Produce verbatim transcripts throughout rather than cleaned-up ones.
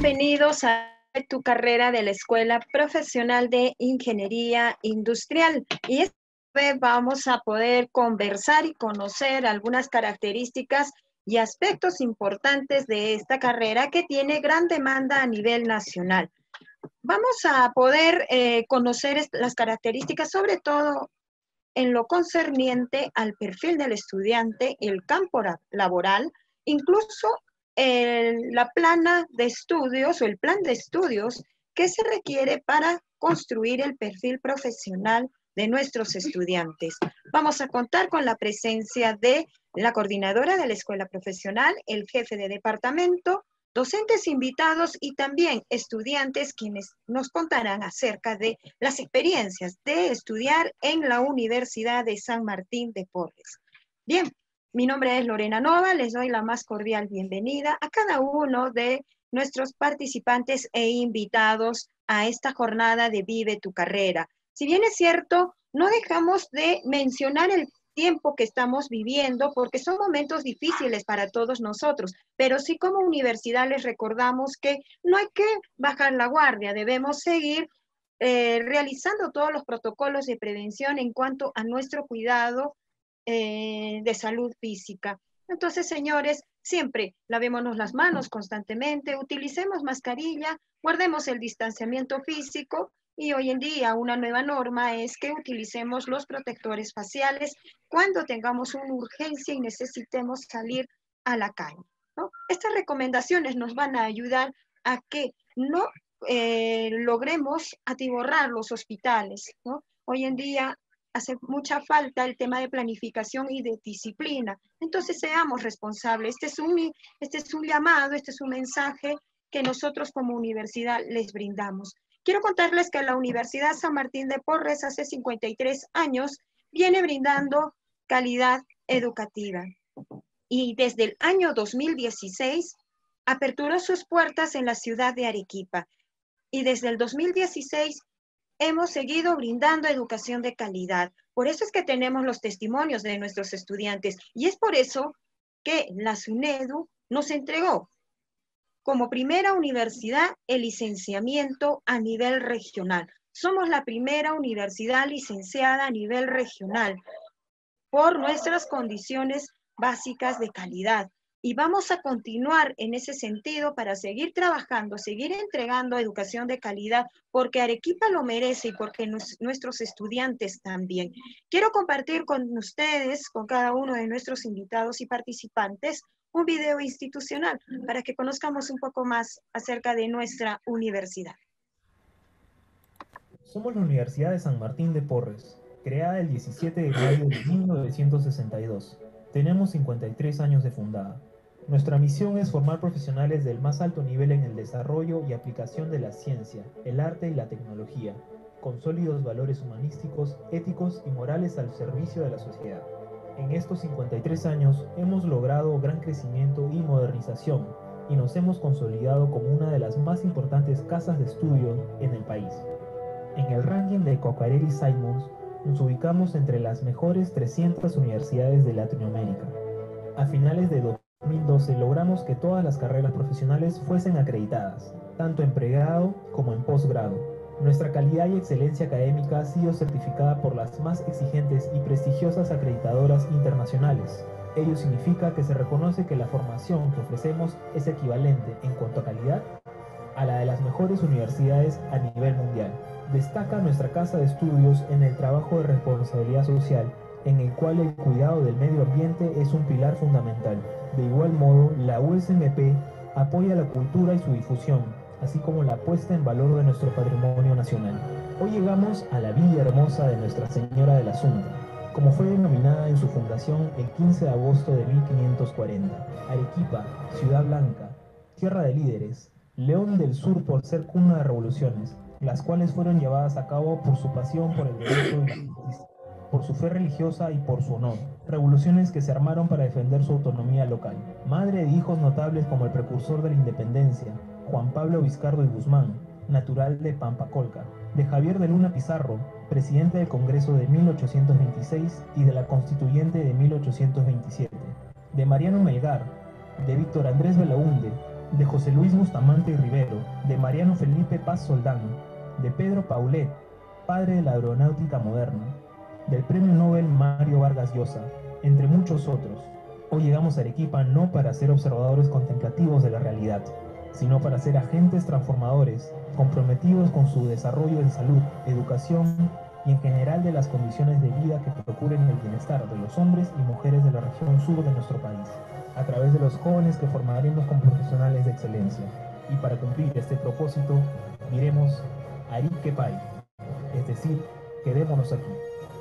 bienvenidos a tu carrera de la Escuela Profesional de Ingeniería Industrial. Y esta vez vamos a poder conversar y conocer algunas características y aspectos importantes de esta carrera que tiene gran demanda a nivel nacional. Vamos a poder eh, conocer las características, sobre todo en lo concerniente al perfil del estudiante, el campo laboral, incluso el, la plana de estudios o el plan de estudios que se requiere para construir el perfil profesional de nuestros estudiantes. Vamos a contar con la presencia de la coordinadora de la escuela profesional, el jefe de departamento, docentes invitados y también estudiantes quienes nos contarán acerca de las experiencias de estudiar en la Universidad de San Martín de Porres. Bien, mi nombre es Lorena Nova, les doy la más cordial bienvenida a cada uno de nuestros participantes e invitados a esta jornada de Vive tu Carrera. Si bien es cierto, no dejamos de mencionar el tiempo que estamos viviendo, porque son momentos difíciles para todos nosotros, pero sí como universidad les recordamos que no hay que bajar la guardia, debemos seguir eh, realizando todos los protocolos de prevención en cuanto a nuestro cuidado eh, de salud física. Entonces, señores, siempre lavémonos las manos constantemente, utilicemos mascarilla, guardemos el distanciamiento físico. Y hoy en día una nueva norma es que utilicemos los protectores faciales cuando tengamos una urgencia y necesitemos salir a la calle, ¿no? Estas recomendaciones nos van a ayudar a que no eh, logremos atiborrar los hospitales, ¿no? Hoy en día hace mucha falta el tema de planificación y de disciplina. Entonces seamos responsables. Este es un, este es un llamado, este es un mensaje que nosotros como universidad les brindamos. Quiero contarles que la Universidad San Martín de Porres hace cincuenta y tres años viene brindando calidad educativa. Y desde el año dos mil dieciséis aperturó sus puertas en la ciudad de Arequipa. Y desde el dos mil dieciséis hemos seguido brindando educación de calidad. Por eso es que tenemos los testimonios de nuestros estudiantes. Y es por eso que la SUNEDU nos entregó como primera universidad el licenciamiento a nivel regional. Somos la primera universidad licenciada a nivel regional por nuestras condiciones básicas de calidad. Y vamos a continuar en ese sentido para seguir trabajando, seguir entregando educación de calidad, porque Arequipa lo merece y porque nos, nuestros estudiantes también. Quiero compartir con ustedes, con cada uno de nuestros invitados y participantes, un video institucional para que conozcamos un poco más acerca de nuestra universidad. Somos la Universidad de San Martín de Porres, creada el diecisiete de mayo de mil novecientos sesenta y dos. Tenemos cincuenta y tres años de fundada. Nuestra misión es formar profesionales del más alto nivel en el desarrollo y aplicación de la ciencia, el arte y la tecnología, con sólidos valores humanísticos, éticos y morales al servicio de la sociedad. En estos cincuenta y tres años hemos logrado gran crecimiento y modernización y nos hemos consolidado como una de las más importantes casas de estudio en el país. En el ranking de Cocarelli Simons nos ubicamos entre las mejores trescientas universidades de Latinoamérica. A finales de dos mil doce logramos que todas las carreras profesionales fuesen acreditadas, tanto en pregrado como en posgrado. Nuestra calidad y excelencia académica ha sido certificada por las más exigentes y prestigiosas acreditadoras internacionales. Ello significa que se reconoce que la formación que ofrecemos es equivalente en cuanto a calidad a la de las mejores universidades a nivel mundial. Destaca nuestra casa de estudios en el trabajo de responsabilidad social, en el cual el cuidado del medio ambiente es un pilar fundamental. De igual modo, la U S M P apoya la cultura y su difusión, así como la puesta en valor de nuestro patrimonio nacional. Hoy llegamos a la Villa Hermosa de Nuestra Señora de la Asunta, como fue denominada en su fundación el quince de agosto de mil quinientos cuarenta. Arequipa, Ciudad Blanca, tierra de líderes, León del Sur por ser cuna de revoluciones, las cuales fueron llevadas a cabo por su pasión por el derecho y la justicia, por su fe religiosa y por su honor. Revoluciones que se armaron para defender su autonomía local. Madre de hijos notables como el precursor de la independencia, Juan Pablo Vizcardo y Guzmán, natural de Pampacolca, de Javier de Luna Pizarro, presidente del Congreso de mil ochocientos veintiséis y de la Constituyente de mil ochocientos veintisiete, de Mariano Melgar, de Víctor Andrés Belaúnde, de José Luis Bustamante y Rivero, de Mariano Felipe Paz Soldán, de Pedro Paulet, padre de la aeronáutica moderna, del Premio Nobel Mario Vargas Llosa, entre muchos otros. Hoy llegamos a Arequipa no para ser observadores contemplativos de la realidad, sino para ser agentes transformadores, comprometidos con su desarrollo en salud, educación y en general de las condiciones de vida que procuren el bienestar de los hombres y mujeres de la región sur de nuestro país, a través de los jóvenes que formaremos como profesionales de excelencia. Y para cumplir este propósito, diremos Arique Pai, es decir, quedémonos aquí.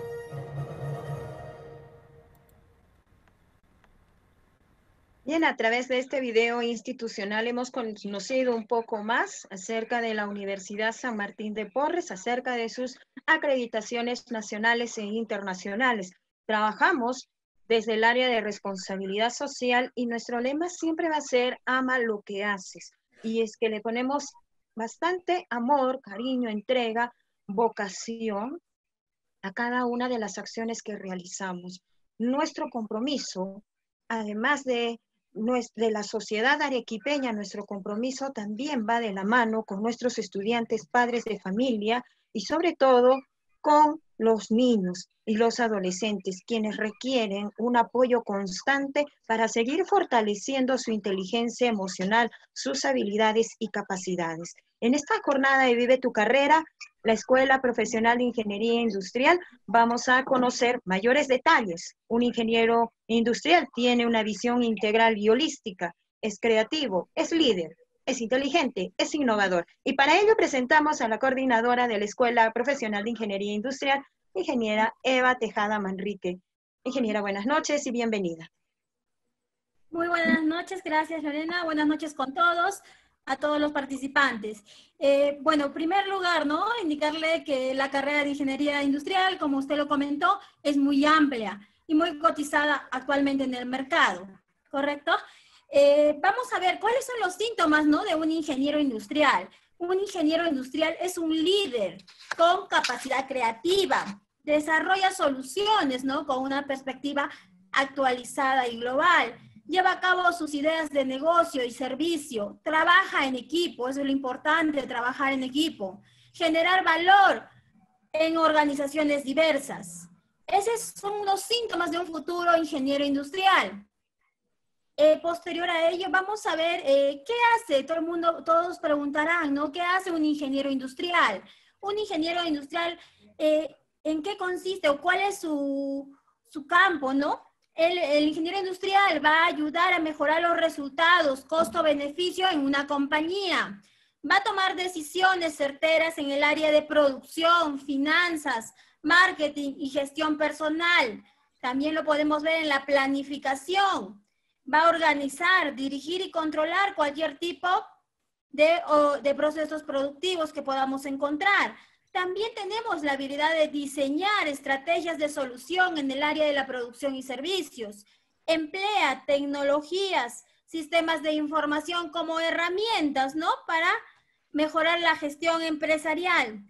Bien, a través de este video institucional hemos conocido un poco más acerca de la Universidad San Martín de Porres, acerca de sus acreditaciones nacionales e internacionales. Trabajamos desde el área de responsabilidad social y nuestro lema siempre va a ser ama lo que haces. Y es que le ponemos bastante amor, cariño, entrega, vocación a cada una de las acciones que realizamos. Nuestro compromiso, además de de la sociedad arequipeña, nuestro compromiso también va de la mano con nuestros estudiantes, padres de familia y sobre todo con los niños y los adolescentes, quienes requieren un apoyo constante para seguir fortaleciendo su inteligencia emocional, sus habilidades y capacidades. En esta jornada de Vive tu Carrera, la Escuela Profesional de Ingeniería Industrial, vamos a conocer mayores detalles. Un ingeniero industrial tiene una visión integral y holística, es creativo, es líder, es inteligente, es innovador. Y para ello presentamos a la coordinadora de la Escuela Profesional de Ingeniería Industrial, ingeniera Eva Tejada Manrique. Ingeniera, buenas noches y bienvenida. Muy buenas noches, gracias Lorena, buenas noches con todos, a todos los participantes. Eh, bueno, en primer lugar, ¿no? Indicarle que la carrera de Ingeniería Industrial, como usted lo comentó, es muy amplia y muy cotizada actualmente en el mercado, ¿correcto? Eh, vamos a ver cuáles son los síntomas, ¿no?, de un ingeniero industrial. Un ingeniero industrial es un líder con capacidad creativa, desarrolla soluciones, ¿no?, con una perspectiva actualizada y global, lleva a cabo sus ideas de negocio y servicio, trabaja en equipo, eso es lo importante, trabajar en equipo, generar valor en organizaciones diversas. Esos son los síntomas de un futuro ingeniero industrial. Eh, posterior a ello, vamos a ver eh, qué hace, todo el mundo, todos preguntarán, ¿no? ¿Qué hace un ingeniero industrial? Un ingeniero industrial, eh, ¿en qué consiste o cuál es su, su campo, ¿no? El, el ingeniero industrial va a ayudar a mejorar los resultados, costo-beneficio en una compañía. Va a tomar decisiones certeras en el área de producción, finanzas, marketing y gestión personal. También lo podemos ver en la planificación. Va a organizar, dirigir y controlar cualquier tipo de, o, de procesos productivos que podamos encontrar. También tenemos la habilidad de diseñar estrategias de solución en el área de la producción y servicios. Emplea tecnologías, sistemas de información como herramientas, ¿no?, para mejorar la gestión empresarial.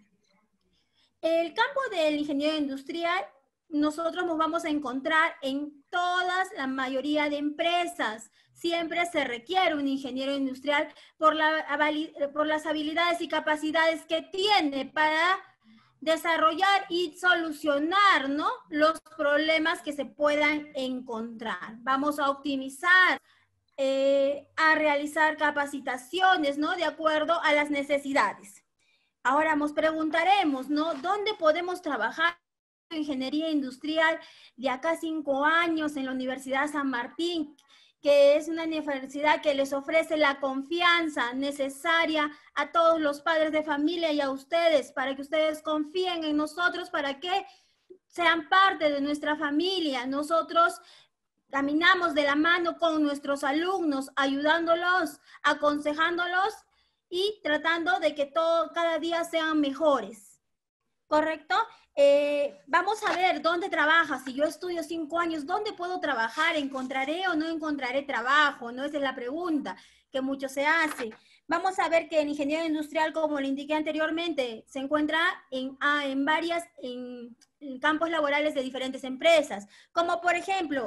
El campo del ingeniero industrial, nosotros nos vamos a encontrar en todas, la mayoría de empresas. Siempre se requiere un ingeniero industrial por, la, por las habilidades y capacidades que tiene para desarrollar y solucionar, ¿no?, los problemas que se puedan encontrar. Vamos a optimizar, eh, a realizar capacitaciones, ¿no?, de acuerdo a las necesidades. Ahora nos preguntaremos, ¿no?, ¿dónde podemos trabajar en ingeniería industrial de acá a cinco años en la Universidad San Martín, que es una universidad que les ofrece la confianza necesaria a todos los padres de familia y a ustedes, para que ustedes confíen en nosotros, para que sean parte de nuestra familia? Nosotros caminamos de la mano con nuestros alumnos, ayudándolos, aconsejándolos y tratando de que todo, cada día sean mejores, ¿correcto? Eh, vamos a ver dónde trabaja. Si yo estudio cinco años, ¿dónde puedo trabajar? ¿Encontraré o no encontraré trabajo? ¿No? Esa es la pregunta que mucho se hace. Vamos a ver que el ingeniero industrial, como le indiqué anteriormente, se encuentra en, ah, en varias en, en campos laborales de diferentes empresas, como por ejemplo,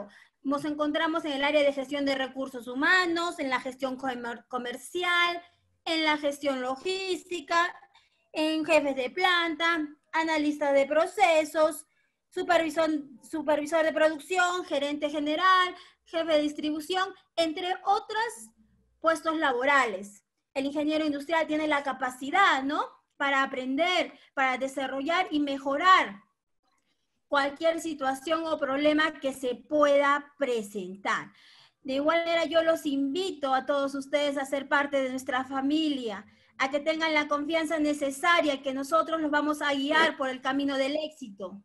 nos encontramos en el área de gestión de recursos humanos, en la gestión comer comercial, en la gestión logística, en jefes de planta, analistas de procesos, supervisor, supervisor de producción, gerente general, jefe de distribución, entre otros puestos laborales. El ingeniero industrial tiene la capacidad, ¿no?, para aprender, para desarrollar y mejorar cualquier situación o problema que se pueda presentar. De igual manera, yo los invito a todos ustedes a ser parte de nuestra familia, a que tengan la confianza necesaria, que nosotros los vamos a guiar por el camino del éxito.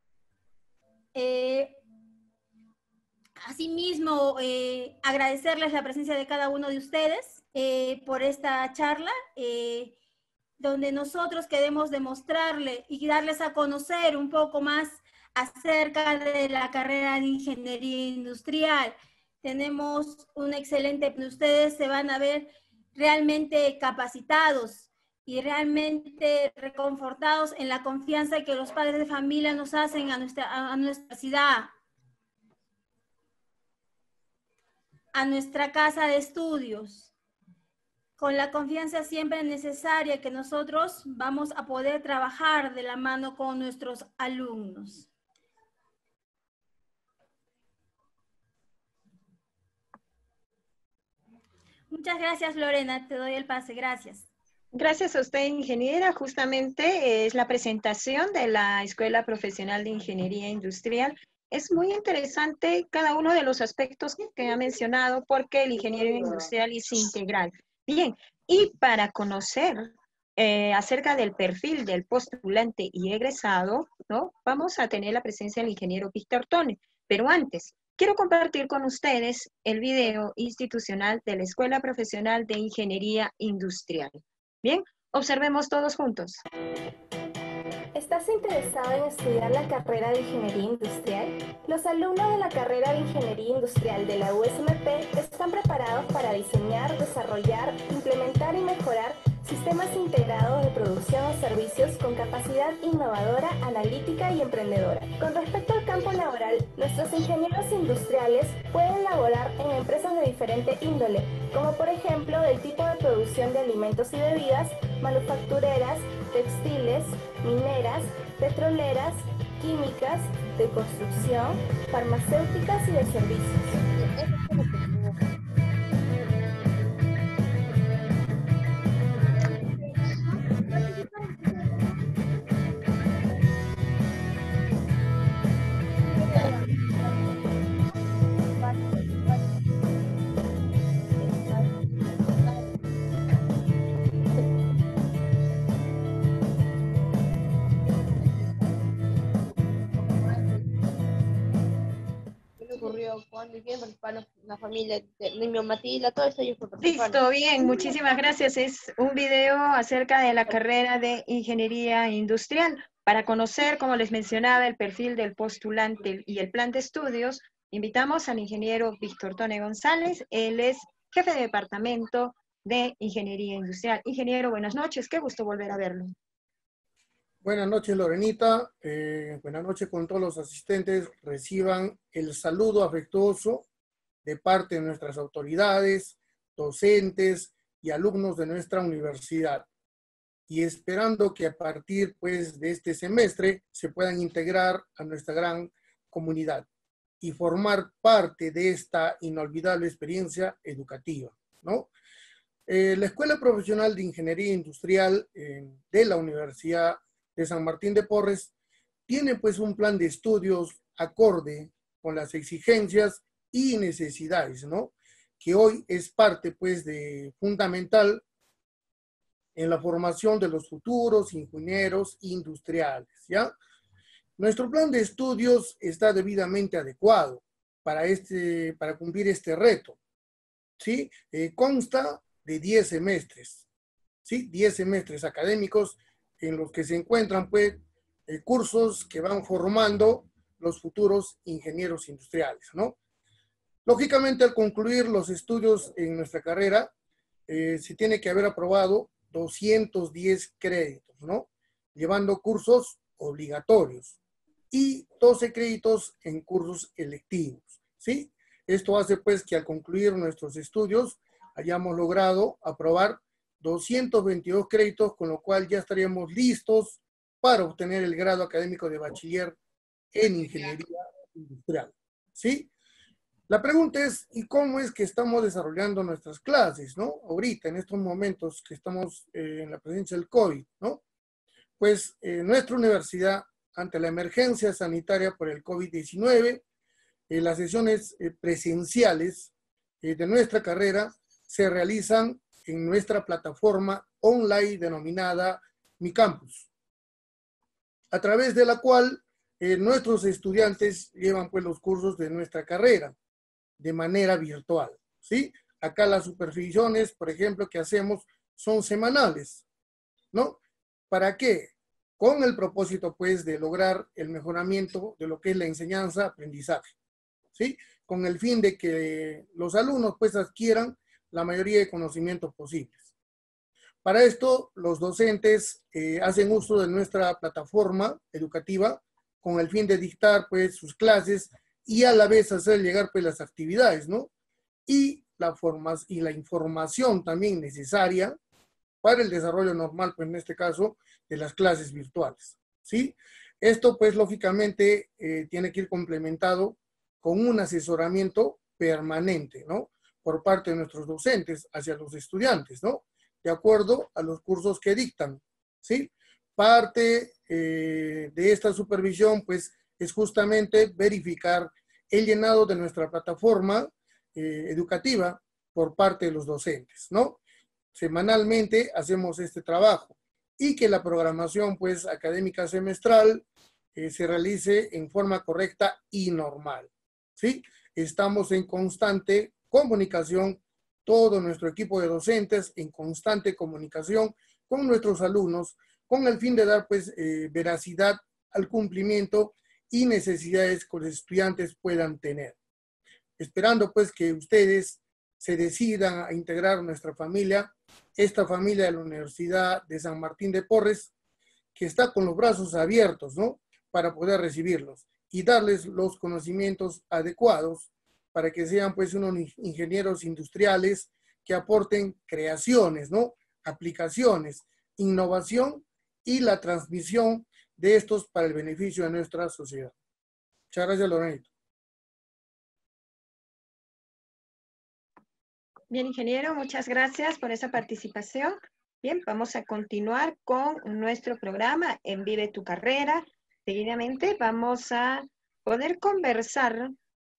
Eh, asimismo, eh, agradecerles la presencia de cada uno de ustedes eh, por esta charla, eh, donde nosotros queremos demostrarle y darles a conocer un poco más acerca de la carrera de Ingeniería Industrial. Tenemos un excelente, ustedes se van a ver realmente capacitados y realmente reconfortados en la confianza que los padres de familia nos hacen a nuestra, a nuestra ciudad, a nuestra casa de estudios, con la confianza siempre necesaria que nosotros vamos a poder trabajar de la mano con nuestros alumnos. Muchas gracias, Lorena. Te doy el pase. Gracias. Gracias a usted, ingeniera. Justamente es la presentación de la Escuela Profesional de Ingeniería Industrial. Es muy interesante cada uno de los aspectos que ha mencionado porque el ingeniero industrial es integral. Bien, y para conocer eh, acerca del perfil del postulante y egresado, ¿no?, vamos a tener la presencia del ingeniero Víctor Tone. Pero antes, quiero compartir con ustedes el video institucional de la Escuela Profesional de Ingeniería Industrial. Bien, observemos todos juntos. ¿Estás interesado en estudiar la carrera de Ingeniería Industrial? Los alumnos de la carrera de Ingeniería Industrial de la U S M P están preparados para diseñar, desarrollar, implementar y mejorar sistemas integrados de producción o servicios con capacidad innovadora, analítica y emprendedora. Con respecto al campo laboral, nuestros ingenieros industriales pueden laborar en empresas de diferente índole, como por ejemplo del tipo de producción de alimentos y bebidas, manufactureras, textiles, mineras, petroleras, químicas, de construcción, farmacéuticas y de servicios. Cuando y quién participaron, la familia de Niño Matila, todo eso ellos participaron. Listo, bien, muchísimas gracias. Es un video acerca de la carrera de Ingeniería Industrial. Para conocer, como les mencionaba, el perfil del postulante y el plan de estudios, invitamos al ingeniero Víctor Tone González. Él es jefe de departamento de Ingeniería Industrial. Ingeniero, buenas noches, qué gusto volver a verlo. Buenas noches, Lorenita. Eh, buenas noches con todos los asistentes. Reciban el saludo afectuoso de parte de nuestras autoridades, docentes y alumnos de nuestra universidad. Y esperando que a partir, pues, de este semestre se puedan integrar a nuestra gran comunidad y formar parte de esta inolvidable experiencia educativa, ¿no? Eh, la Escuela Profesional de Ingeniería Industrial eh, de la Universidad de San Martín de Porres tiene pues un plan de estudios acorde con las exigencias y necesidades, ¿no?, que hoy es parte pues de fundamental en la formación de los futuros ingenieros industriales, ¿ya? Nuestro plan de estudios está debidamente adecuado para, este, para cumplir este reto, ¿sí? Eh, consta de diez semestres, ¿sí? diez semestres académicos en los que se encuentran pues eh, cursos que van formando los futuros ingenieros industriales, ¿no? Lógicamente, al concluir los estudios en nuestra carrera, eh, se tiene que haber aprobado doscientos diez créditos, ¿no?, llevando cursos obligatorios y doce créditos en cursos electivos. ¿sí? Esto hace pues que al concluir nuestros estudios hayamos logrado aprobar doscientos veintidós créditos, con lo cual ya estaríamos listos para obtener el grado académico de bachiller en ingeniería industrial, ¿sí? La pregunta es, ¿y cómo es que estamos desarrollando nuestras clases, ¿no? Ahorita, en estos momentos que estamos eh, en la presencia del COVID, ¿no? Pues eh, nuestra universidad, ante la emergencia sanitaria por el COVID diecinueve, eh, las sesiones eh, presenciales eh, de nuestra carrera se realizan en nuestra plataforma online denominada Mi Campus, a través de la cual eh, nuestros estudiantes llevan pues los cursos de nuestra carrera de manera virtual, ¿sí? Acá las supervisiones, por ejemplo, que hacemos son semanales, ¿no? ¿Para qué? Con el propósito, pues, de lograr el mejoramiento de lo que es la enseñanza-aprendizaje, ¿sí? Con el fin de que los alumnos, pues, adquieran la mayoría de conocimientos posibles. Para esto, los docentes eh, hacen uso de nuestra plataforma educativa con el fin de dictar, pues, sus clases y a la vez hacer llegar, pues, las actividades, ¿no? Y la, formas, y la información también necesaria para el desarrollo normal, pues en este caso, de las clases virtuales, ¿sí? Esto, pues, lógicamente, eh, tiene que ir complementado con un asesoramiento permanente, ¿no? Por parte de nuestros docentes hacia los estudiantes, ¿no? De acuerdo a los cursos que dictan, ¿sí? Parte eh, de esta supervisión, pues, es justamente verificar el llenado de nuestra plataforma eh, educativa por parte de los docentes, ¿no? Semanalmente hacemos este trabajo y que la programación, pues, académica semestral eh, se realice en forma correcta y normal, ¿sí? Estamos en constante comunicación, todo nuestro equipo de docentes en constante comunicación con nuestros alumnos, con el fin de dar, pues, eh, veracidad al cumplimiento y necesidades que los estudiantes puedan tener. Esperando, pues, que ustedes se decidan a integrar nuestra familia, esta familia de la Universidad de San Martín de Porres, que está con los brazos abiertos, ¿no? Para poder recibirlos y darles los conocimientos adecuados para que sean, pues, unos ingenieros industriales que aporten creaciones, ¿no? Aplicaciones, innovación y la transmisión de estos para el beneficio de nuestra sociedad. Muchas gracias, Lorenito. Bien, ingeniero, muchas gracias por esa participación. Bien, vamos a continuar con nuestro programa En Vive tu Carrera. Seguidamente vamos a poder conversar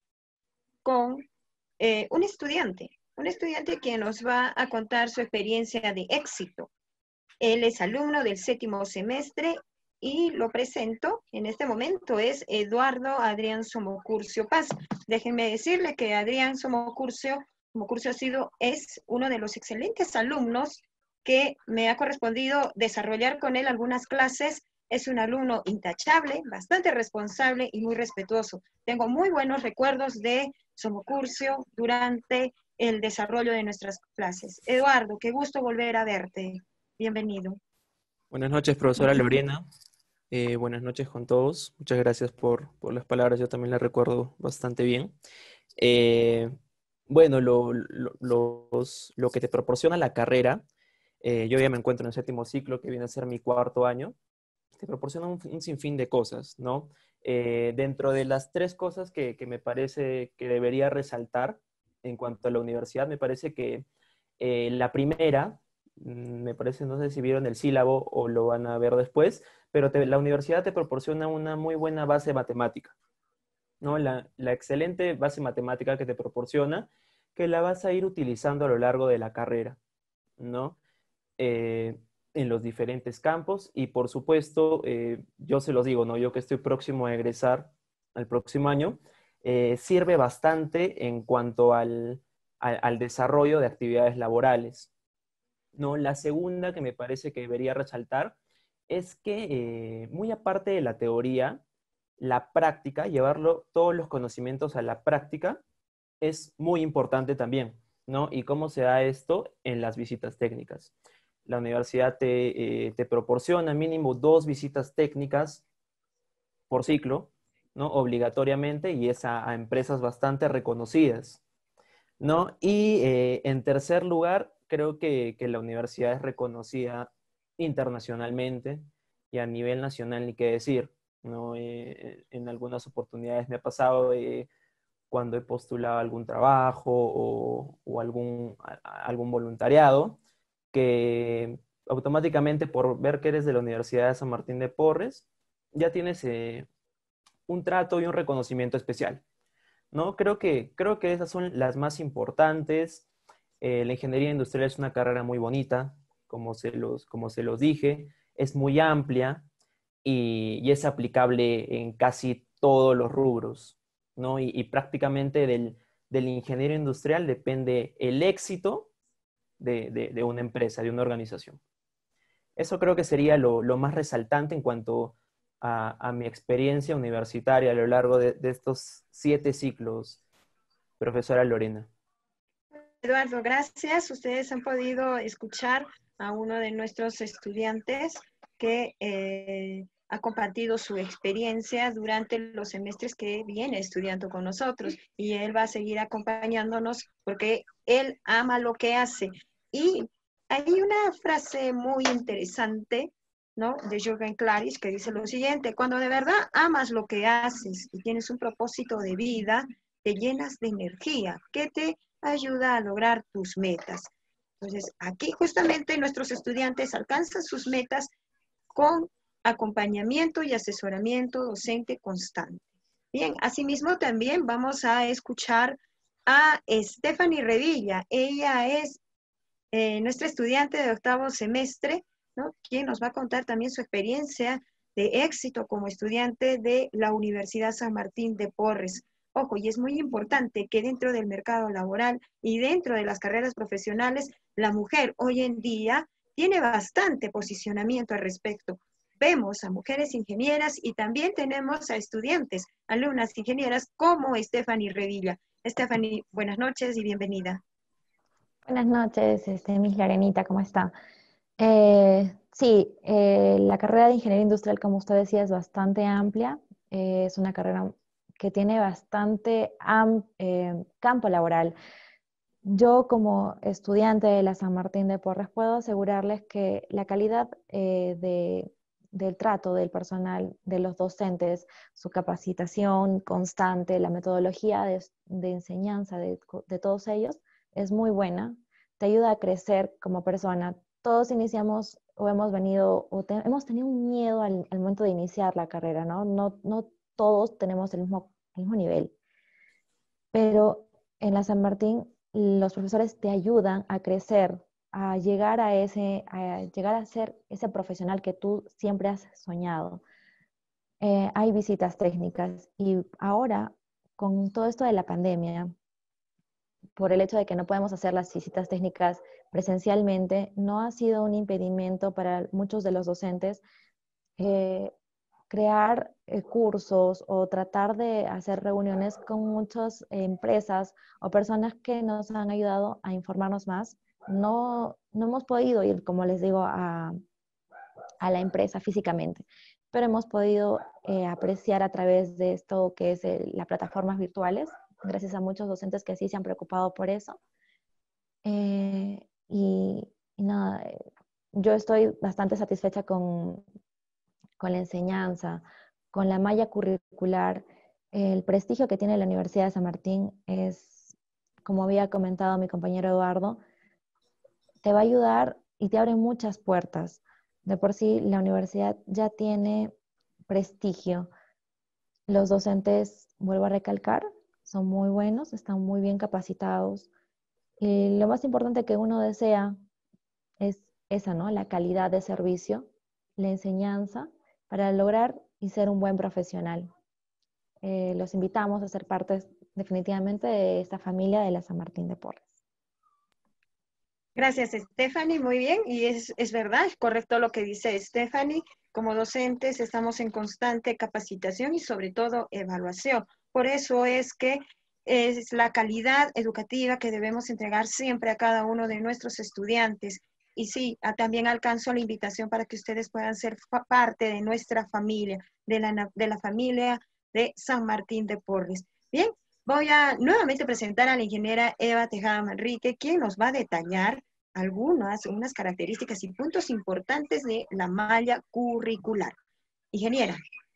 con eh, un estudiante, un estudiante que nos va a contar su experiencia de éxito. Él es alumno del séptimo semestre y lo presento en este momento, es Eduardo Adrián Somocurcio Paz. Déjenme decirle que Adrián Somocurcio, Somocurcio ha sido, es uno de los excelentes alumnos que me ha correspondido desarrollar con él algunas clases. Es un alumno intachable, bastante responsable y muy respetuoso. Tengo muy buenos recuerdos de Somocurcio durante el desarrollo de nuestras clases. Eduardo, qué gusto volver a verte. Bienvenido. Buenas noches, profesora Lorena. Eh, buenas noches con todos. Muchas gracias por, por las palabras. Yo también las recuerdo bastante bien. Eh, bueno, lo, lo, los, lo que te proporciona la carrera, eh, yo ya me encuentro en el séptimo ciclo, que viene a ser mi cuarto año, te proporciona un, un sinfín de cosas, ¿no? Eh, dentro de las tres cosas que, que me parece que debería resaltar en cuanto a la universidad, me parece que eh, la primera, me parece, no sé si vieron el sílabo o lo van a ver después, pero te, la universidad te proporciona una muy buena base matemática, ¿no? La, la excelente base matemática que te proporciona, que la vas a ir utilizando a lo largo de la carrera, ¿no? Eh, en los diferentes campos y, por supuesto, eh, yo se los digo, ¿no? Yo que estoy próximo a egresar al próximo año, eh, sirve bastante en cuanto al, al, al desarrollo de actividades laborales, ¿no? La segunda que me parece que debería resaltar es que, eh, muy aparte de la teoría, la práctica, llevarlo, todos los conocimientos a la práctica, es muy importante también, ¿no? ¿Y cómo se da esto? En las visitas técnicas. La universidad te, eh, te proporciona mínimo dos visitas técnicas por ciclo, ¿no? Obligatoriamente, y es a, a empresas bastante reconocidas, ¿no? Y eh, en tercer lugar, creo que, que la universidad es reconocida internacionalmente y a nivel nacional, ni qué decir, ¿no? Eh, en algunas oportunidades me ha pasado eh, cuando he postulado algún trabajo o, o algún, a- algún voluntariado, que automáticamente por ver que eres de la Universidad de San Martín de Porres, ya tienes eh, un trato y un reconocimiento especial, ¿no? Creo que, creo que esas son las más importantes. Eh, la ingeniería industrial es una carrera muy bonita, como se los, como se los dije, es muy amplia y, y es aplicable en casi todos los rubros, ¿no? Y, y prácticamente del, del ingeniero industrial depende el éxito de, de, de una empresa, de una organización. Eso creo que sería lo, lo más resaltante en cuanto a, a, mi experiencia universitaria a lo largo de, de estos siete ciclos, profesora Lorena. Eduardo, gracias. Ustedes han podido escuchar a uno de nuestros estudiantes que eh, ha compartido su experiencia durante los semestres que viene estudiando con nosotros, y él va a seguir acompañándonos porque él ama lo que hace. Y hay una frase muy interesante, ¿no?, de Jürgen Klaris, que dice lo siguiente: cuando de verdad amas lo que haces y tienes un propósito de vida, te llenas de energía que te ayuda a lograr tus metas. Entonces, aquí justamente nuestros estudiantes alcanzan sus metas con acompañamiento y asesoramiento docente constante. Bien, asimismo también vamos a escuchar a Stephanie Revilla. Ella es eh, nuestra estudiante de octavo semestre, ¿no?, quien nos va a contar también su experiencia de éxito como estudiante de la Universidad San Martín de Porres. Ojo, y es muy importante que dentro del mercado laboral y dentro de las carreras profesionales, la mujer hoy en día tiene bastante posicionamiento al respecto. Vemos a mujeres ingenieras y también tenemos a estudiantes, alumnas ingenieras como Stephanie Revilla. Stephanie, buenas noches y bienvenida. Buenas noches, este, Miss Lorenita, ¿cómo está? Eh, sí, eh, la carrera de Ingeniería Industrial, como usted decía, es bastante amplia. Eh, es una carrera que tiene bastante am- eh, campo laboral. Yo, como estudiante de la San Martín de Porres, puedo asegurarles que la calidad eh, de, del trato del personal, de los docentes, su capacitación constante, la metodología de, de enseñanza de, de todos ellos es muy buena, te ayuda a crecer como persona. Todos iniciamos o hemos venido, o te, hemos tenido un miedo al, al momento de iniciar la carrera, ¿no? No, no todos tenemos el mismo, el mismo nivel, pero en la San Martín los profesores te ayudan a crecer, a llegar a ese, a llegar a ser ese profesional que tú siempre has soñado. Eh, hay visitas técnicas y ahora, con todo esto de la pandemia, por el hecho de que no podemos hacer las visitas técnicas presencialmente, no ha sido un impedimento para muchos de los docentes eh, crear eh, cursos o tratar de hacer reuniones con muchas eh, empresas o personas que nos han ayudado a informarnos más. No, no hemos podido ir, como les digo, a, a la empresa físicamente, pero hemos podido eh, apreciar a través de esto que es el, las plataformas virtuales, gracias a muchos docentes que sí se han preocupado por eso. Eh, y, y nada, eh, yo estoy bastante satisfecha con, con la enseñanza, con la malla curricular. El prestigio que tiene la Universidad de San Martín es, como había comentado mi compañero Eduardo, te va a ayudar y te abre muchas puertas. De por sí, la universidad ya tiene prestigio. Los docentes, vuelvo a recalcar, son muy buenos, están muy bien capacitados. Y lo más importante que uno desea es esa, ¿no? La calidad de servicio, la enseñanza, para lograr y ser un buen profesional. Eh, los invitamos a ser parte definitivamente de esta familia de la San Martín de Porres. Gracias, Stephanie. Muy bien. Y es, es verdad, es correcto lo que dice Stephanie. Como docentes estamos en constante capacitación y sobre todo evaluación. Por eso es que es la calidad educativa que debemos entregar siempre a cada uno de nuestros estudiantes. Y sí, a, también alcanzo la invitación para que ustedes puedan ser parte de nuestra familia, de la, de la familia de San Martín de Porres. Bien, voy a nuevamente presentar a la ingeniera Eva Tejada Manrique, quien nos va a detallar algunas unas características y puntos importantes de la malla curricular. Ingeniera.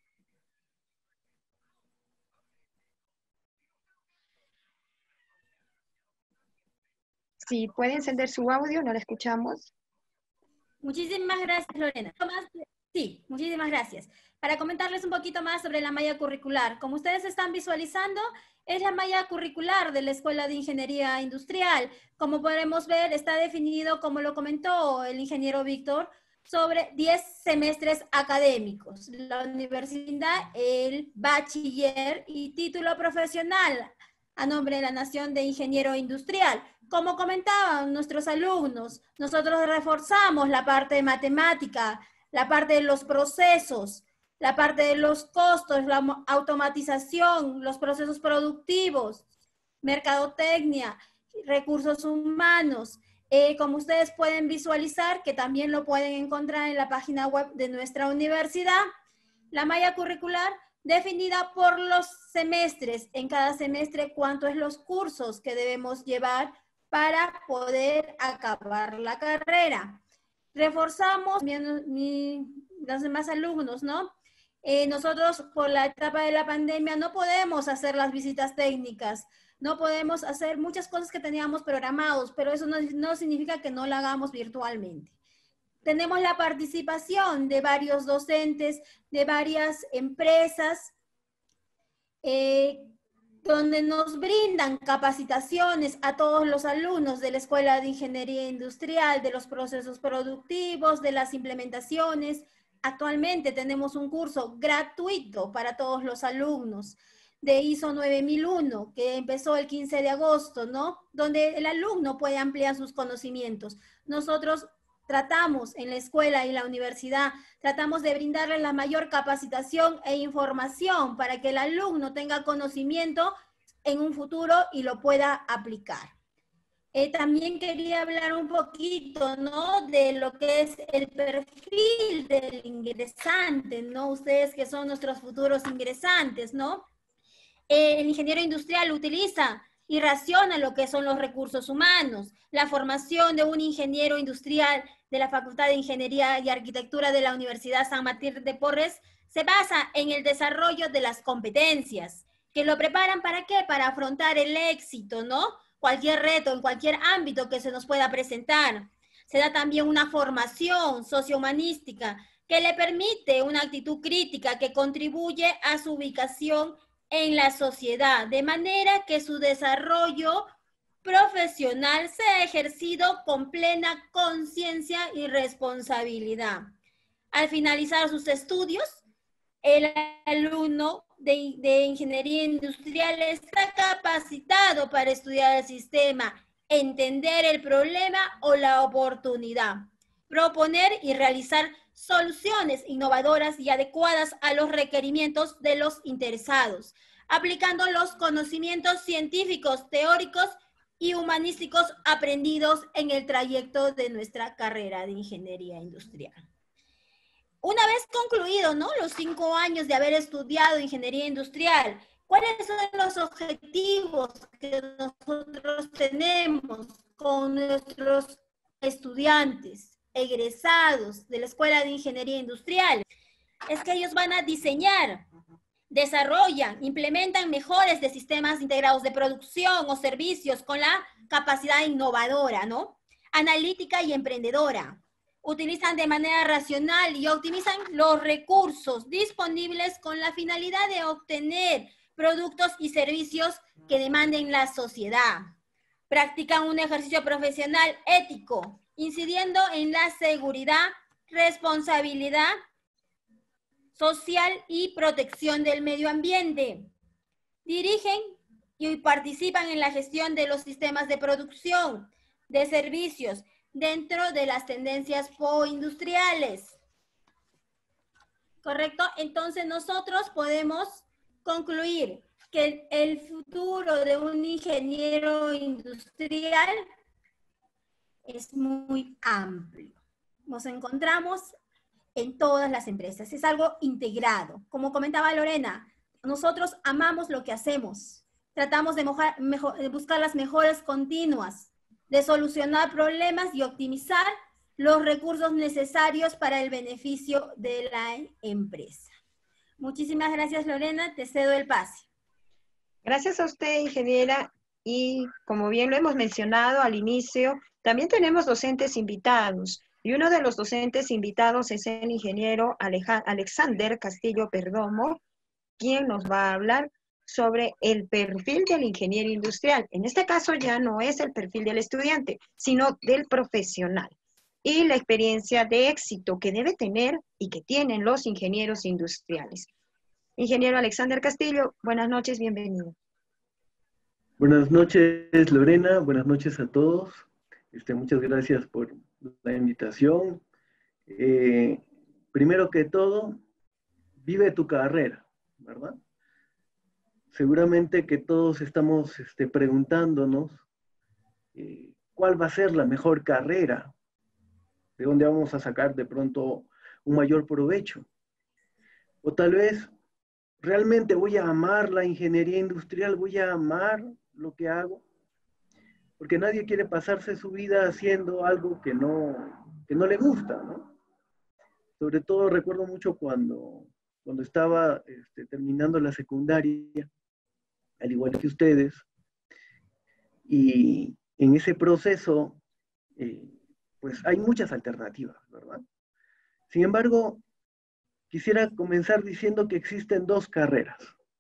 Si puede encender su audio, no la escuchamos. Muchísimas gracias, Lorena. Sí, muchísimas gracias. Para comentarles un poquito más sobre la malla curricular. Como ustedes están visualizando, es la malla curricular de la Escuela de Ingeniería Industrial. Como podemos ver, está definido, como lo comentó el ingeniero Víctor, sobre diez semestres académicos. La universidad, el bachiller y título profesional a nombre de la Nación de Ingeniero Industrial. Como comentaban nuestros alumnos, nosotros reforzamos la parte de matemática, la parte de los procesos, la parte de los costos, la automatización, los procesos productivos, mercadotecnia, recursos humanos. Eh, como ustedes pueden visualizar, que también lo pueden encontrar en la página web de nuestra universidad, la malla curricular definida por los semestres. En cada semestre, cuántos son los cursos que debemos llevar para poder acabar la carrera. Reforzamos mi, los demás alumnos, ¿no? Eh, nosotros por la etapa de la pandemia no podemos hacer las visitas técnicas, no podemos hacer muchas cosas que teníamos programados, pero eso no, no significa que no la hagamos virtualmente. Tenemos la participación de varios docentes, de varias empresas, eh, donde nos brindan capacitaciones a todos los alumnos de la Escuela de Ingeniería Industrial, de los procesos productivos, de las implementaciones. Actualmente tenemos un curso gratuito para todos los alumnos de I S O nueve mil uno, que empezó el quince de agosto, ¿no? Donde el alumno puede ampliar sus conocimientos. Nosotros tratamos en la escuela y la universidad, tratamos de brindarle la mayor capacitación e información para que el alumno tenga conocimiento en un futuro y lo pueda aplicar. Eh, también quería hablar un poquito, ¿no?, de lo que es el perfil del ingresante, ¿no? Ustedes que son nuestros futuros ingresantes, ¿no? Eh, el ingeniero industrial utiliza y raciona lo que son los recursos humanos. La formación de un ingeniero industrial de la Facultad de Ingeniería y Arquitectura de la Universidad San Martín de Porres se basa en el desarrollo de las competencias, que lo preparan ¿para qué? Para afrontar el éxito, ¿no? Cualquier reto, en cualquier ámbito que se nos pueda presentar. Se da también una formación sociohumanística que le permite una actitud crítica que contribuye a su ubicación en la sociedad, de manera que su desarrollo profesional sea ejercido con plena conciencia y responsabilidad. Al finalizar sus estudios, el alumno de, de ingeniería industrial está capacitado para estudiar el sistema, entender el problema o la oportunidad, proponer y realizar soluciones innovadoras y adecuadas a los requerimientos de los interesados, aplicando los conocimientos científicos, teóricos y humanísticos aprendidos en el trayecto de nuestra carrera de ingeniería industrial. Una vez concluido, ¿no?, los cinco años de haber estudiado ingeniería industrial, ¿cuáles son los objetivos que nosotros tenemos con nuestros estudiantes egresados de la Escuela de Ingeniería Industrial? Es que ellos van a diseñar, desarrollan, implementan mejores de sistemas integrados de producción o servicios con la capacidad innovadora, ¿no?, analítica y emprendedora. Utilizan de manera racional y optimizan los recursos disponibles con la finalidad de obtener productos y servicios que demanden la sociedad. Practican un ejercicio profesional ético, incidiendo en la seguridad, responsabilidad social y protección del medio ambiente. Dirigen y participan en la gestión de los sistemas de producción, de servicios, dentro de las tendencias poindustriales. ¿Correcto? Entonces nosotros podemos concluir que el futuro de un ingeniero industrial es muy amplio. Nos encontramos en todas las empresas. Es algo integrado. Como comentaba Lorena, nosotros amamos lo que hacemos. Tratamos de, mojar, mejor, de buscar las mejoras continuas, de solucionar problemas y optimizar los recursos necesarios para el beneficio de la empresa. Muchísimas gracias, Lorena. Te cedo el pase. Gracias a usted, ingeniera. Y como bien lo hemos mencionado al inicio, también tenemos docentes invitados. Y uno de los docentes invitados es el ingeniero Aleja- Alexander Castillo Perdomo, quien nos va a hablar sobre el perfil del ingeniero industrial. En este caso ya no es el perfil del estudiante, sino del profesional. Y la experiencia de éxito que debe tener y que tienen los ingenieros industriales. Ingeniero Alexander Castillo, buenas noches, bienvenido. Buenas noches, Lorena. Buenas noches a todos. Este, muchas gracias por la invitación. Eh, primero que todo, vive tu carrera, ¿verdad? Seguramente que todos estamos este, preguntándonos eh, cuál va a ser la mejor carrera, de dónde vamos a sacar de pronto un mayor provecho. O tal vez, ¿realmente voy a amar la ingeniería industrial? ¿Voy a amar lo que hago? Porque nadie quiere pasarse su vida haciendo algo que no, que no le gusta, ¿no? Sobre todo recuerdo mucho cuando, cuando estaba este, terminando la secundaria, al igual que ustedes, y en ese proceso, eh, pues hay muchas alternativas, ¿verdad? Sin embargo, quisiera comenzar diciendo que existen dos carreras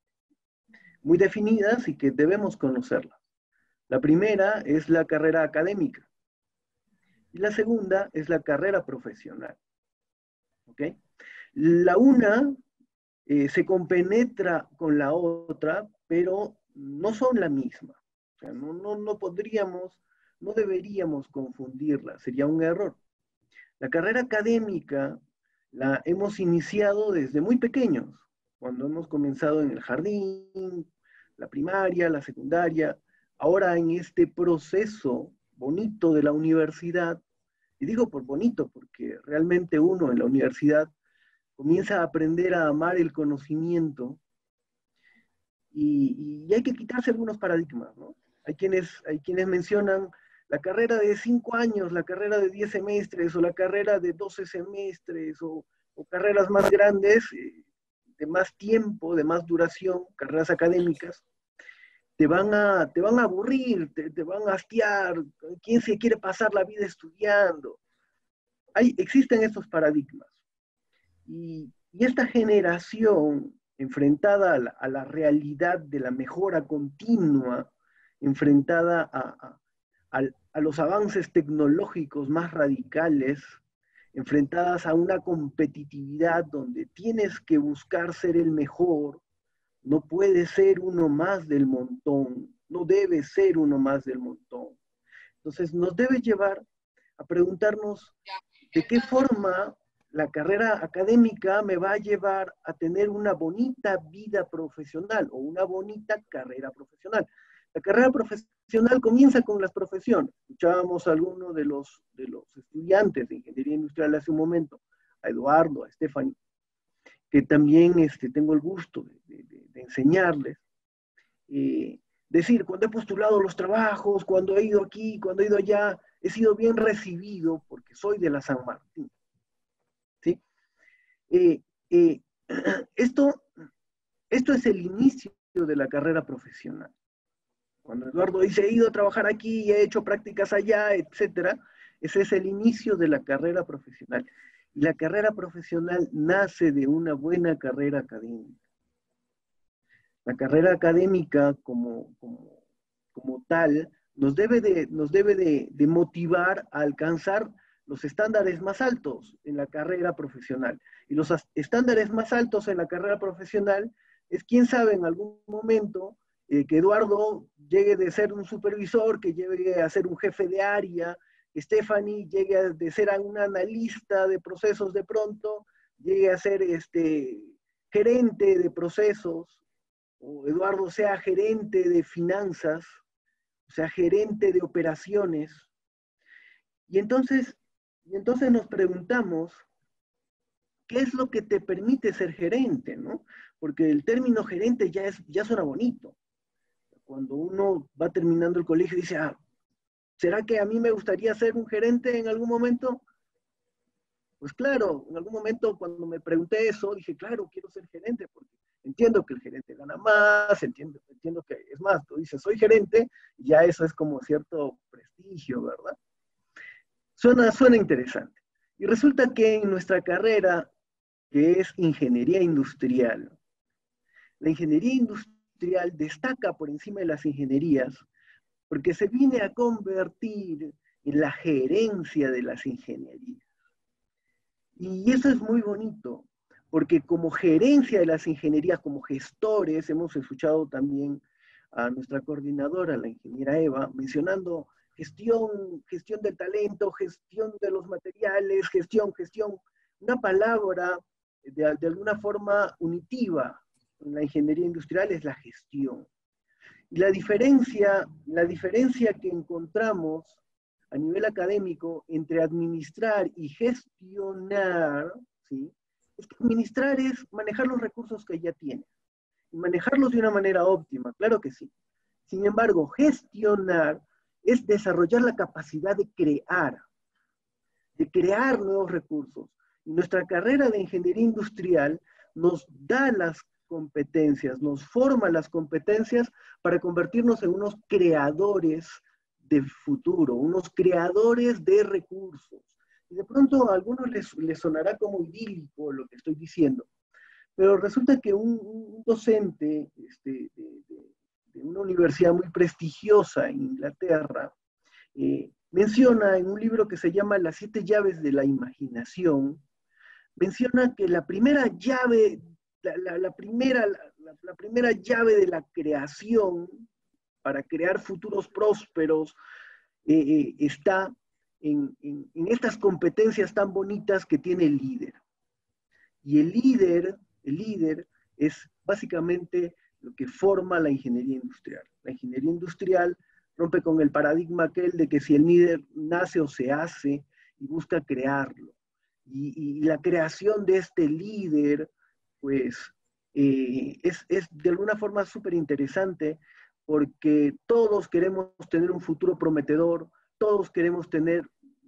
muy definidas y que debemos conocerlas. La primera es la carrera académica y la segunda es la carrera profesional. ¿Ok? La una eh, se compenetra con la otra, pero no son la misma. O sea, no, no, no podríamos, no deberíamos confundirlas, sería un error. La carrera académica la hemos iniciado desde muy pequeños, cuando hemos comenzado en el jardín, la primaria, la secundaria. Ahora en este proceso bonito de la universidad, y digo por bonito porque realmente uno en la universidad comienza a aprender a amar el conocimiento y, y hay que quitarse algunos paradigmas, ¿no? Hay quienes, hay quienes mencionan la carrera de cinco años, la carrera de diez semestres o la carrera de doce semestres o, o carreras más grandes, eh, de más tiempo, de más duración, carreras académicas. Te van a, te van a aburrir, te, te van a hastiar. ¿Quién se quiere pasar la vida estudiando? Hay, existen estos paradigmas. Y, y esta generación, enfrentada a la, a la realidad de la mejora continua, enfrentada a, a, a, a los avances tecnológicos más radicales, enfrentadas a una competitividad donde tienes que buscar ser el mejor, no puede ser uno más del montón, no debe ser uno más del montón. Entonces nos debe llevar a preguntarnos de qué forma la carrera académica me va a llevar a tener una bonita vida profesional o una bonita carrera profesional. La carrera profesional comienza con las profesiones. Escuchábamos a algunos de los, de los estudiantes de ingeniería industrial hace un momento, a Eduardo, a Stephanie, que también este, tengo el gusto de, de, de enseñarles. Eh, decir, cuando he postulado los trabajos, cuando he ido aquí, cuando he ido allá, he sido bien recibido porque soy de la San Martín. ¿Sí? Eh, eh, esto, esto es el inicio de la carrera profesional. Cuando Eduardo dice, he ido a trabajar aquí, he hecho prácticas allá, etcétera, ese es el inicio de la carrera profesional. Y la carrera profesional nace de una buena carrera académica. La carrera académica como, como, como tal nos debe, de, nos debe de, de motivar a alcanzar los estándares más altos en la carrera profesional. Y los estándares más altos en la carrera profesional es, quién sabe, en algún momento eh, que Eduardo llegue de ser un supervisor, que llegue a ser un jefe de área, que Stephanie llegue a de ser una analista de procesos de pronto, llegue a ser este, gerente de procesos, o Eduardo sea gerente de finanzas, o sea, gerente de operaciones. Y entonces, y entonces nos preguntamos, ¿qué es lo que te permite ser gerente, ¿no? Porque el término gerente ya, es, ya suena bonito. Cuando uno va terminando el colegio y dice, ah, ¿será que a mí me gustaría ser un gerente en algún momento? Pues claro, en algún momento cuando me pregunté eso, dije, claro, quiero ser gerente, porque entiendo que el gerente gana más, entiendo, entiendo que, es más, tú dices, soy gerente, y ya eso es como cierto prestigio, ¿verdad? Suena, suena interesante. Y resulta que en nuestra carrera, que es ingeniería industrial, la ingeniería industrial destaca por encima de las ingenierías, porque se viene a convertir en la gerencia de las ingenierías. Y eso es muy bonito, porque como gerencia de las ingenierías, como gestores, hemos escuchado también a nuestra coordinadora, la ingeniera Eva, mencionando gestión, gestión del talento, gestión de los materiales, gestión, gestión, una palabra de, de alguna forma unitiva en la ingeniería industrial es la gestión. Y la diferencia, la diferencia que encontramos a nivel académico entre administrar y gestionar, ¿sí? Es que administrar es manejar los recursos que ya tienes y manejarlos de una manera óptima, claro que sí. Sin embargo, gestionar es desarrollar la capacidad de crear, de crear nuevos recursos. Y nuestra carrera de ingeniería industrial nos da las competencias, nos forma las competencias para convertirnos en unos creadores de futuro, unos creadores de recursos. Y de pronto a algunos les, les sonará como idílico lo que estoy diciendo, pero resulta que un, un docente este, de, de, de una universidad muy prestigiosa en Inglaterra eh, menciona en un libro que se llama Las siete llaves de la imaginación, menciona que la primera llave, la, la, la primera, la, la primera llave de la creación para crear futuros prósperos, eh, eh, está en, en, en estas competencias tan bonitas que tiene el líder. Y el líder, el líder es básicamente lo que forma la ingeniería industrial. La ingeniería industrial rompe con el paradigma aquel de que si el líder nace o se hace y busca crearlo. Y, y la creación de este líder, pues, eh, es, es de alguna forma súper interesante, porque todos queremos tener un futuro prometedor, todos queremos tener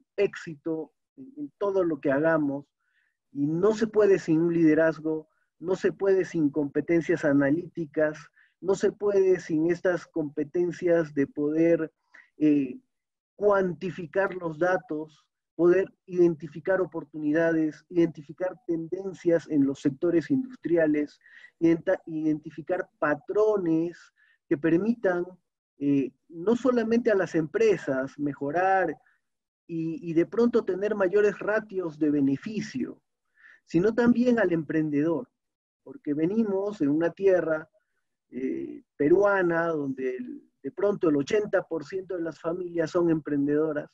éxito en, en todo lo que hagamos, y no se puede sin un liderazgo, no se puede sin competencias analíticas, no se puede sin estas competencias de poder eh, cuantificar los datos, poder identificar oportunidades, identificar tendencias en los sectores industriales, identificar patrones que permitan eh, no solamente a las empresas mejorar y, y de pronto tener mayores ratios de beneficio, sino también al emprendedor, porque venimos en una tierra eh, peruana donde el, de pronto el ochenta por ciento de las familias son emprendedoras,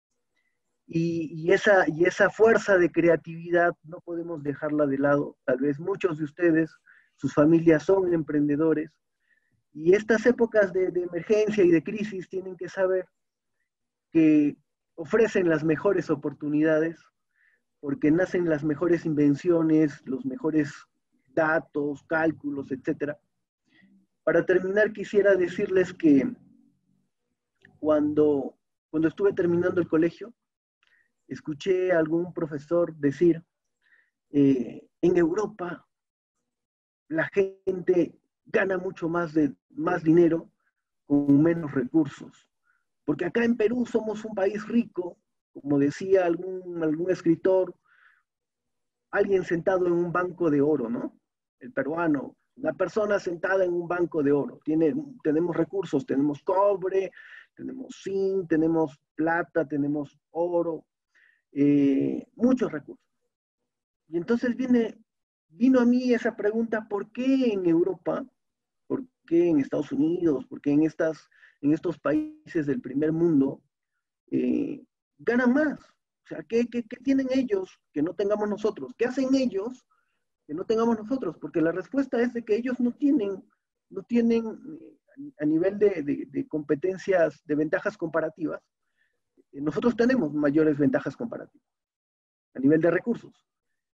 y, y, esa, y esa fuerza de creatividad no podemos dejarla de lado. Tal vez muchos de ustedes, sus familias son emprendedores, y estas épocas de, de emergencia y de crisis tienen que saber que ofrecen las mejores oportunidades, porque nacen las mejores invenciones, los mejores datos, cálculos, etcétera. Para terminar, quisiera decirles que cuando, cuando estuve terminando el colegio, escuché a algún profesor decir, eh, en Europa la gente gana mucho más, de, más dinero con menos recursos. Porque acá en Perú somos un país rico, como decía algún, algún escritor, alguien sentado en un banco de oro, ¿no? El peruano, una persona sentada en un banco de oro. Tiene, tenemos recursos, tenemos cobre, tenemos zinc, tenemos plata, tenemos oro, eh, muchos recursos. Y entonces viene, vino a mí esa pregunta, ¿por qué en Europa, por qué en Estados Unidos, por qué en, estas, en estos países del primer mundo eh, ganan más? O sea, ¿qué, qué, ¿qué tienen ellos que no tengamos nosotros? ¿Qué hacen ellos que no tengamos nosotros? Porque la respuesta es de que ellos no tienen, no tienen a nivel de, de, de competencias, de ventajas comparativas. Nosotros tenemos mayores ventajas comparativas a nivel de recursos.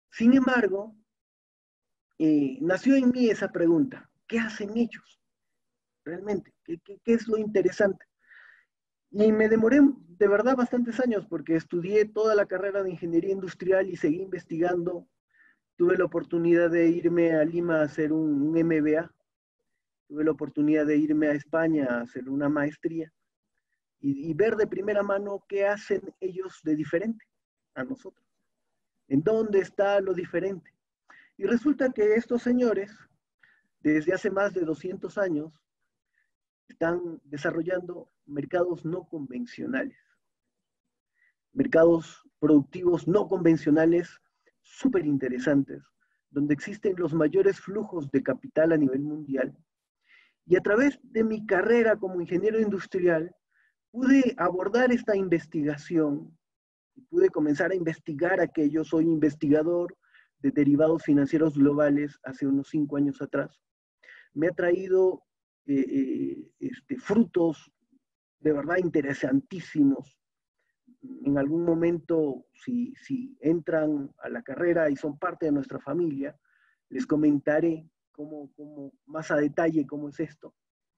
Sin embargo, eh, nació en mí esa pregunta, ¿qué hacen ellos? Realmente, ¿qué, qué, qué es lo interesante? Y me demoré de verdad bastantes años porque estudié toda la carrera de ingeniería industrial y seguí investigando. Tuve la oportunidad de irme a Lima a hacer un, un M B A. Tuve la oportunidad de irme a España a hacer una maestría y, y ver de primera mano qué hacen ellos de diferente a nosotros. ¿En dónde está lo diferente? Y resulta que estos señores, desde hace más de doscientos años, están desarrollando mercados no convencionales. Mercados productivos no convencionales súper interesantes, donde existen los mayores flujos de capital a nivel mundial. Y a través de mi carrera como ingeniero industrial, pude abordar esta investigación y pude comenzar a investigar aquello. Soy investigador de derivados financieros globales hace unos cinco años atrás. Me ha traído eh, eh, este, frutos de verdad interesantísimos. En algún momento, si, si entran a la carrera y son parte de nuestra familia, les comentaré cómo, cómo, más a detalle cómo es esto.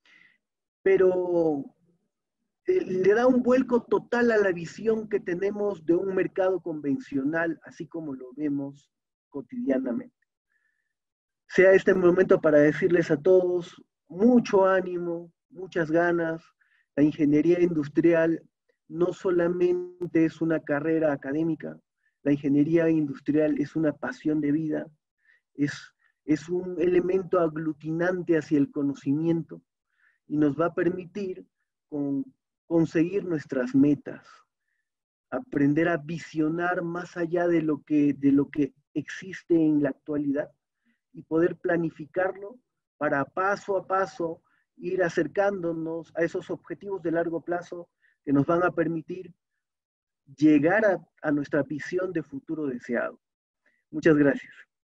Pero eh, le da un vuelco total a la visión que tenemos de un mercado convencional, así como lo vemos cotidianamente. Sea este momento para decirles a todos mucho ánimo, muchas ganas. La ingeniería industrial no solamente es una carrera académica, la ingeniería industrial es una pasión de vida, es, es un elemento aglutinante hacia el conocimiento y nos va a permitir con, conseguir nuestras metas, aprender a visionar más allá de lo que, de lo que existe en la actualidad y poder planificarlo para paso a paso ir acercándonos a esos objetivos de largo plazo que nos van a permitir llegar a, a nuestra visión de futuro deseado. Muchas gracias.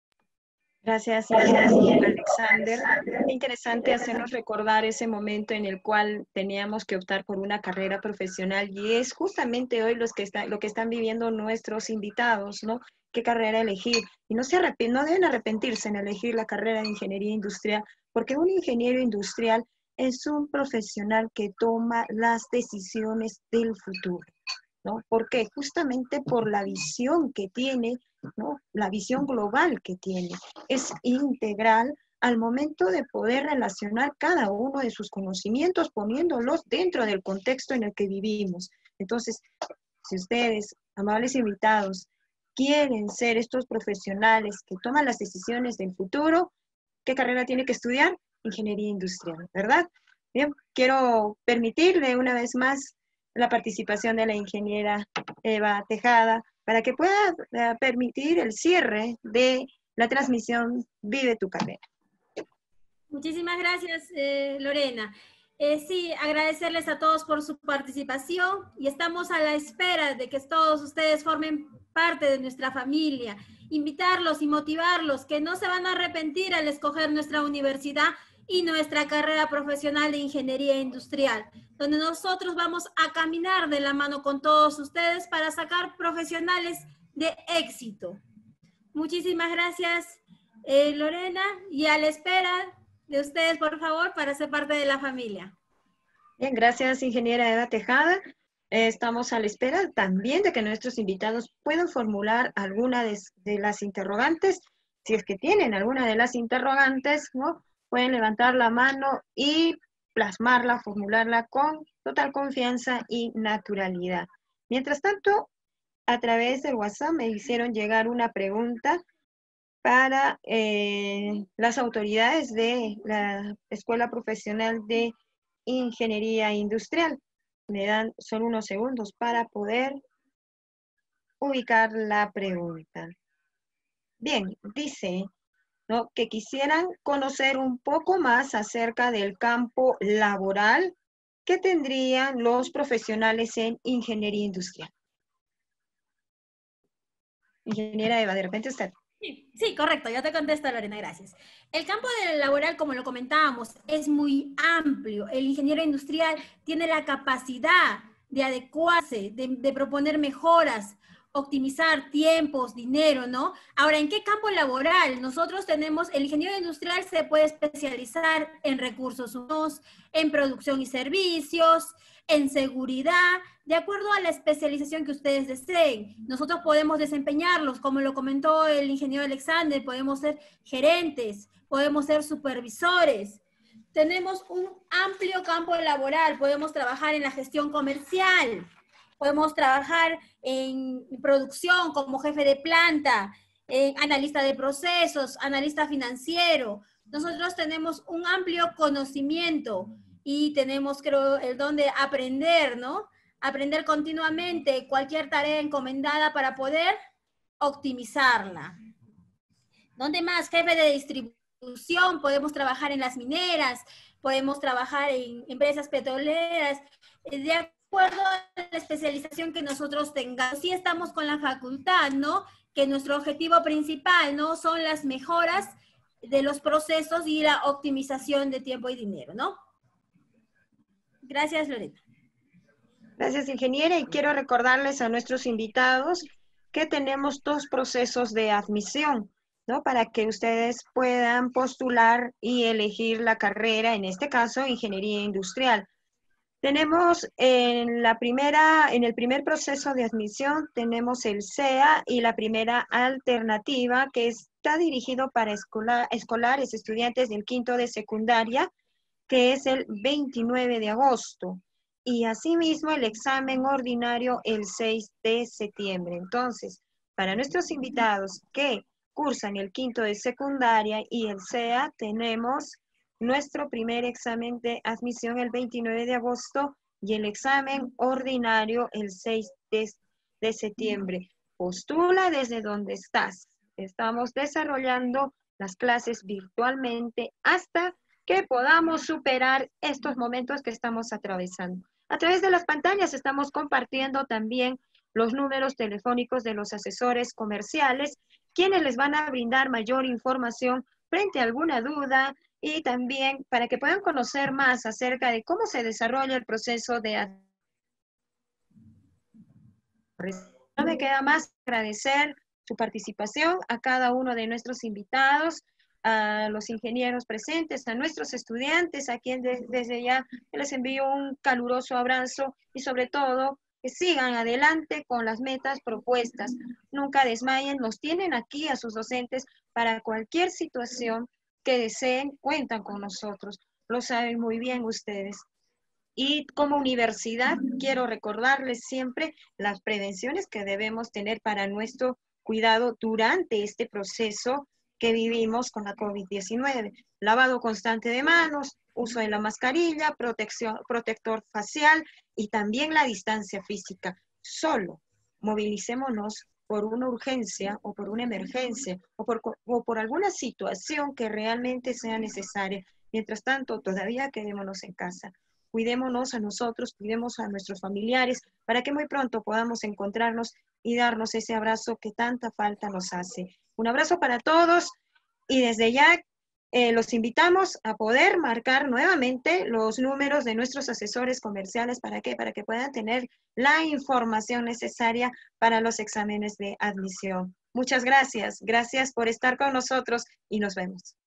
Gracias, Alexander. Qué interesante hacernos recordar ese momento en el cual teníamos que optar por una carrera profesional y es justamente hoy los que está, lo que están viviendo nuestros invitados, ¿no? ¿Qué carrera elegir? Y no, se arrep- no deben arrepentirse en elegir la carrera de ingeniería industrial, porque un ingeniero industrial es un profesional que toma las decisiones del futuro, ¿no? ¿Por qué? Justamente por la visión que tiene, ¿no? La visión global que tiene. Es integral al momento de poder relacionar cada uno de sus conocimientos poniéndolos dentro del contexto en el que vivimos. Entonces, si ustedes, amables invitados, quieren ser estos profesionales que toman las decisiones del futuro, ¿qué carrera tiene que estudiar? Ingeniería industrial, ¿verdad? Bien, quiero permitirle una vez más la participación de la ingeniera Eva Tejada para que pueda uh, permitir el cierre de la transmisión Vive tu Carrera. Muchísimas gracias, eh, Lorena. Eh, sí, agradecerles a todos por su participación y estamos a la espera de que todos ustedes formen parte de nuestra familia, invitarlos y motivarlos que no se van a arrepentir al escoger nuestra universidad y nuestra carrera profesional de ingeniería industrial, donde nosotros vamos a caminar de la mano con todos ustedes para sacar profesionales de éxito. Muchísimas gracias, eh, Lorena, y a la espera de ustedes, por favor, para ser parte de la familia. Bien, gracias, ingeniera Eva Tejada. Eh, estamos a la espera también de que nuestros invitados puedan formular alguna de, de las interrogantes. Si es que tienen alguna de las interrogantes, ¿no? Pueden levantar la mano y plasmarla, formularla con total confianza y naturalidad. Mientras tanto, a través del WhatsApp me hicieron llegar una pregunta para eh, las autoridades de la Escuela Profesional de Ingeniería Industrial. Me dan solo unos segundos para poder ubicar la pregunta. Bien, dice, ¿no?, que quisieran conocer un poco más acerca del campo laboral que tendrían los profesionales en ingeniería industrial. Ingeniera Eva, de repente usted. Sí, sí, correcto, ya te contesto, Lorena, gracias. El campo laboral, como lo comentábamos, es muy amplio. El ingeniero industrial tiene la capacidad de adecuarse, de, de proponer mejoras optimizar tiempos, dinero, ¿no? Ahora, ¿en qué campo laboral? Nosotros tenemos, el ingeniero industrial se puede especializar en recursos humanos, en producción y servicios, en seguridad, de acuerdo a la especialización que ustedes deseen. Nosotros podemos desempeñarlos, como lo comentó el ingeniero Alexander, podemos ser gerentes, podemos ser supervisores. Tenemos un amplio campo laboral, podemos trabajar en la gestión comercial, podemos trabajar en producción como jefe de planta, en analista de procesos, analista financiero. Nosotros tenemos un amplio conocimiento y tenemos, creo, el don de aprender, ¿no? Aprender continuamente cualquier tarea encomendada para poder optimizarla. ¿Dónde más? Jefe de distribución, podemos trabajar en las mineras, podemos trabajar en empresas petroleras, de acuerdo a la especialización que nosotros tengamos. Sí estamos con la facultad, ¿no? Que nuestro objetivo principal, ¿no? Son las mejoras de los procesos y la optimización de tiempo y dinero, ¿no? Gracias, Lorena. Gracias, ingeniera. Y quiero recordarles a nuestros invitados que tenemos dos procesos de admisión, ¿no? Para que ustedes puedan postular y elegir la carrera, en este caso, ingeniería industrial. Tenemos en la primera, en el primer proceso de admisión, tenemos el C E A y la primera alternativa, que está dirigido para escolar, escolares, estudiantes del quinto de secundaria, que es el veintinueve de agosto. Y asimismo el examen ordinario el seis de septiembre. Entonces, para nuestros invitados que cursan el quinto de secundaria y el C E A, tenemos nuestro primer examen de admisión el veintinueve de agosto y el examen ordinario el seis de septiembre. Postula desde donde estás. Estamos desarrollando las clases virtualmente hasta que podamos superar estos momentos que estamos atravesando. A través de las pantallas estamos compartiendo también los números telefónicos de los asesores comerciales, quienes les van a brindar mayor información frente a alguna duda y también para que puedan conocer más acerca de cómo se desarrolla el proceso de admisión. No me queda más agradecer su participación a cada uno de nuestros invitados, a los ingenieros presentes, a nuestros estudiantes, a quienes desde ya les envío un caluroso abrazo y sobre todo que sigan adelante con las metas propuestas. Nunca desmayen, nos tienen aquí a sus docentes para cualquier situación que deseen, cuentan con nosotros. Lo saben muy bien ustedes. Y como universidad, quiero recordarles siempre las prevenciones que debemos tener para nuestro cuidado durante este proceso que vivimos con la COVID diecinueve. Lavado constante de manos, uso de la mascarilla, protección, protector facial y también la distancia física. Solo movilicémonos por una urgencia o por una emergencia o por, o por alguna situación que realmente sea necesaria. Mientras tanto, todavía quedémonos en casa. Cuidémonos a nosotros, cuidemos a nuestros familiares para que muy pronto podamos encontrarnos y darnos ese abrazo que tanta falta nos hace. Un abrazo para todos y desde ya eh, los invitamos a poder marcar nuevamente los números de nuestros asesores comerciales. ¿Para qué? Para que puedan tener la información necesaria para los exámenes de admisión. Muchas gracias. Gracias por estar con nosotros y nos vemos.